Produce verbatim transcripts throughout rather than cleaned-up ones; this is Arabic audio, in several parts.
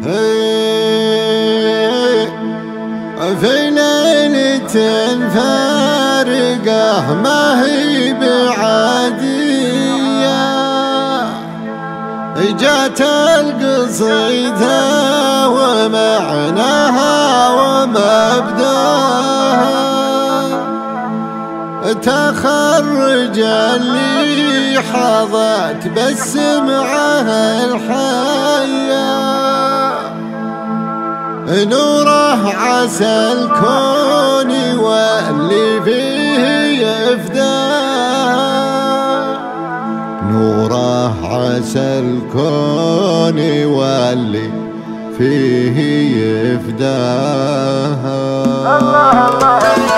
في ليلة فارقة ما هي بعادية، جات القصيدة ومعناها ومبداها، تخرج اللي حظت بالسمعة الحية، نوره عسى الكون واللي فيه يفداه، نوره عسى الكون واللي فيه يفداه. الله الله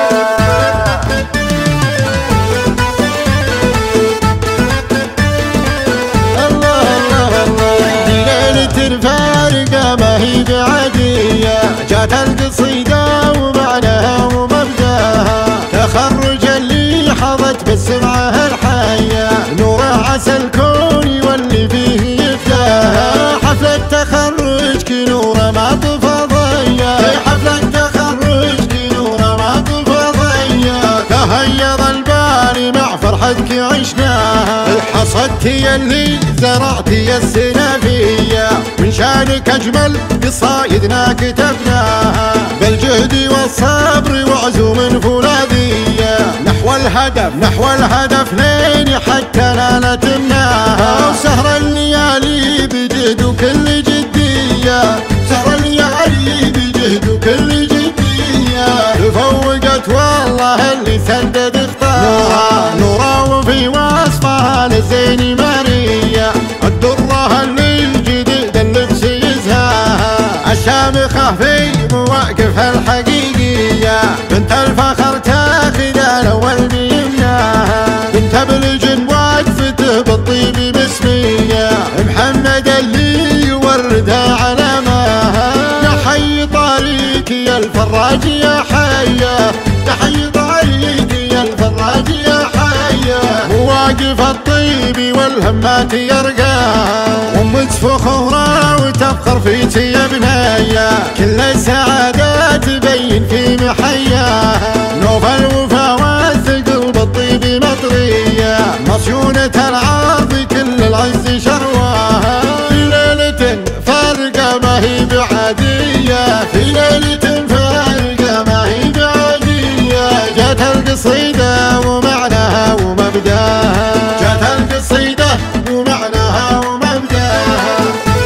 فارقة ما هي بعادية، جات القصيدة ومعناها ومبداها، تخرج اللي حظت بالسمعة الحية، نوره عسى الكون واللي فيه يفداها، حفلة تخرج كنوره ما طفى ضيا، حفلة تخرج كنوره ما طفى ضيا، تهيض البال مع فرحتك عشناها، حصدتي اللي زرعتي السنة فيا، من شانك أجمل قصايدنا كتبناها، بالجهد والصبر وعزوم فولاذية، نحو الهدف نحو الهدف لين حتى نالتناها، سهر الليالي بجهد وكل جدية، سهر الليالي بجهد وكل جدية، تفوقت والله اللي سدد اختارها، نورا وفي وصفها للزين مارية، الدرة اللي الجديد اللبس يزهاها، الشامخة في مواقفها الحقيقية، بنت الفخر تاخذ الأول بيمناها، بنت بلجن وقفته بالطيب باسمية، محمد اللي يوردها علاماها، تحيي طريق يا الفراج يا حية، تحيي طريق يا الفراج يا حية، مواقف الطيب والهمات يرقاها، أمك فخورة وتفخر فيك يا بنايا، كل السعادة تبين في محياها، نوف الوفا والثقل بالطيب مطرية، مصيونة العرض كل العز شرواها، في ليلة فارقة ما هي بعادية، في ليلة فارقة ما هي بعادية، جات القصيدة ومعناها ومبداها، جات القصيدة ومعناها ومبداها.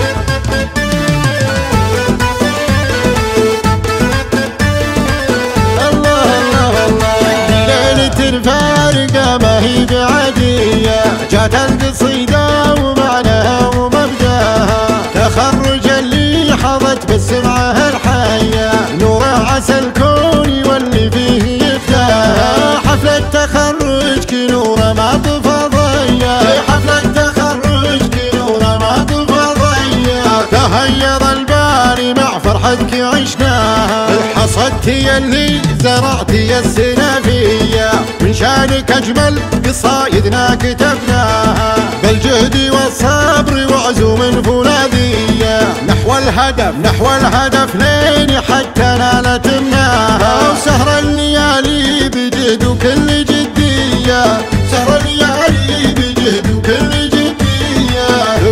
الله الله الله ليلة فارقة ما هي بعادية، جات القصيدة ومعناها ومبداها، تخرج اللي حظت بالسمعة الحية، نوره عسى الكون واللي فيه يفداها، حفلة تخرج كنوره ما طفى ضيا، حفلة تخرج كنوره ما طفى ضيا، تهيض البال مع فرحتك عشناها، حصدتي اللي زرعتي السنة فيا، من شانك أجمل قصايدنا كتبناها، بالجهد والصبر وعزوم فولاذية، نحو الهدف نحو الهدف لين حتى نالتناها، سهر الليالي بجهد وكل جدية، سهر الليالي بجهد وكل جدية،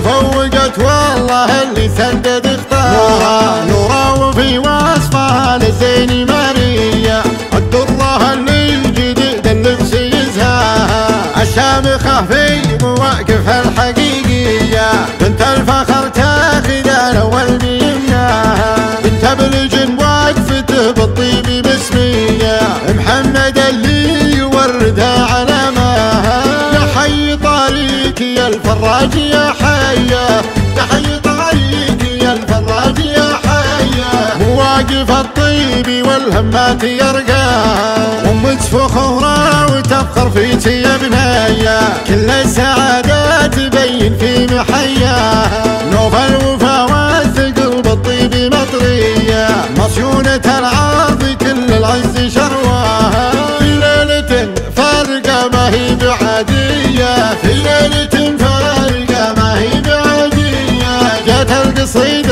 تفوقت والله اللي سدد اختارها، نورا وفي وصفها للزين مارية، الدرة اللي الجديد اللبس يزهاها، الشامخة في مواقفها الحقيقية، بنت الفخر تاخذ الأول بيمناها، بنت بلجن وقفته بالطيب باسمية، محمد اللي يوردها علاماها، تحيي طريق يا الفراج يا حية، تحيي طريق يا الفراج يا حية، مواقف الطيب والهمات يرقاها، أمك فخورة وتفخر فيك يا بنايا، كل السعادة تبين في محياها، نوف الوفا والثقل بالطيب مطرية، مصيونة العرض كل العز شرواها، في ليلة فارقة ما هي بعادية، في ليلة فارقة ما هي بعادية، جات القصيدة